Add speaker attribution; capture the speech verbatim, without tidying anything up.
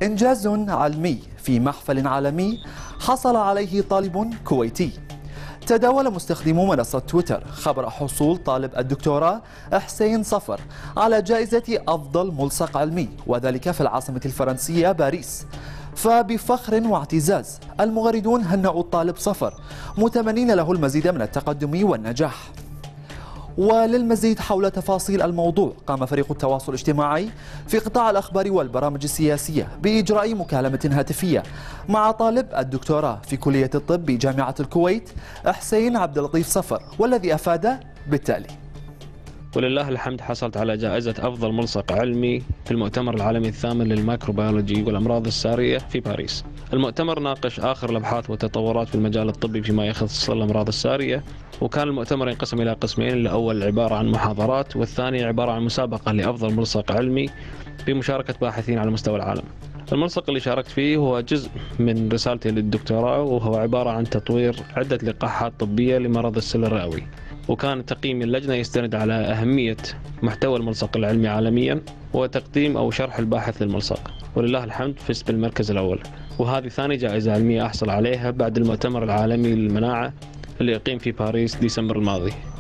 Speaker 1: إنجاز علمي في محفل عالمي حصل عليه طالب كويتي. تداول مستخدمو منصة تويتر خبر حصول طالب الدكتوراه حسين صفر على جائزة أفضل ملصق علمي، وذلك في العاصمة الفرنسية باريس. فبفخر واعتزاز المغردون هنأوا الطالب صفر متمنين له المزيد من التقدم والنجاح. وللمزيد حول تفاصيل الموضوع قام فريق التواصل الاجتماعي في قطاع الأخبار والبرامج السياسية بإجراء مكالمة هاتفية مع طالب الدكتوراه في كلية الطب بجامعة الكويت حسين عبد اللطيف صفر، والذي أفاد بالتالي:
Speaker 2: ولله الحمد حصلت على جائزة أفضل ملصق علمي في المؤتمر العالمي الثامن للميكروبيولوجي والأمراض السارية في باريس. المؤتمر ناقش آخر الأبحاث والتطورات في المجال الطبي فيما يخص الأمراض السارية، وكان المؤتمر ينقسم إلى قسمين، الأول عبارة عن محاضرات والثاني عبارة عن مسابقة لأفضل ملصق علمي بمشاركة باحثين على مستوى العالم. الملصق اللي شاركت فيه هو جزء من رسالتي للدكتوراه، وهو عبارة عن تطوير عدة لقاحات طبية لمرض السل الرئوي، وكان تقييم اللجنة يستند على أهمية محتوى الملصق العلمي عالميا وتقديم أو شرح الباحث للملصق. ولله الحمد فزت بالمركز الأول، وهذه ثاني جائزة علمية أحصل عليها بعد المؤتمر العالمي للمناعة اللي يقيم في باريس ديسمبر الماضي.